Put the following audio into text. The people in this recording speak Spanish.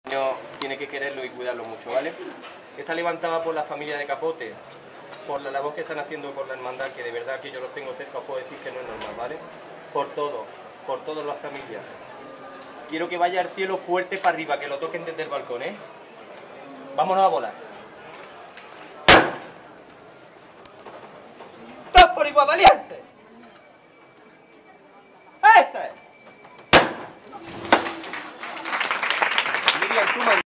Tiene que quererlo y cuidarlo mucho, ¿vale? Está levantada por la familia de Capote, por la labor que están haciendo por la hermandad, que de verdad que yo los tengo cerca, os puedo decir que no es normal, ¿vale? Por todas las familias. Quiero que vaya al cielo fuerte para arriba, que lo toquen desde el balcón, ¿eh? Vámonos a volar. ¡Estás por igual, valiente!